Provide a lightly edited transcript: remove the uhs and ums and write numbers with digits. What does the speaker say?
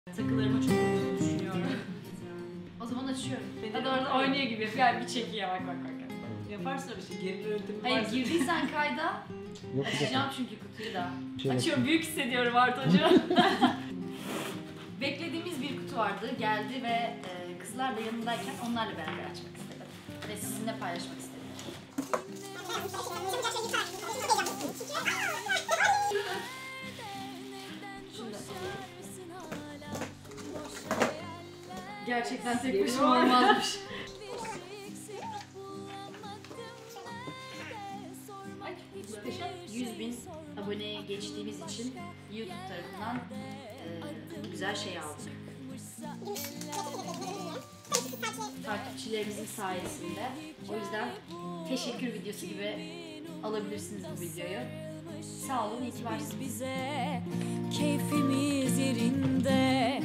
Takılarıma çok olduğunu düşünüyorum. O zaman açıyorum. Hadi orada oynuyor gibi. Gel bir çekiyor bak. Yaparsın öyle şey. Geri yöntemi Hayır varsa. girdiysen kayda. Yok, Açacağım çünkü kutuyu da. Açıyorum. Büyük hissediyorum Artocuğum. Beklediğimiz bir kutu vardı. Geldi ve kızlar da yanındayken onlarla beraber açmak istedim. Ve sizinle paylaşmak istedim. Şimdi. Gerçekten tek başıma olmazmış. Ay, muhteşem. 100.000 aboneye geçtiğimiz için YouTube tarafından güzel şey aldık. Takipçilerimizin sayesinde. O yüzden teşekkür videosu gibi alabilirsiniz bu videoyu. Sağ olun, iyi ki varsınız. Keyfimiz yerinde.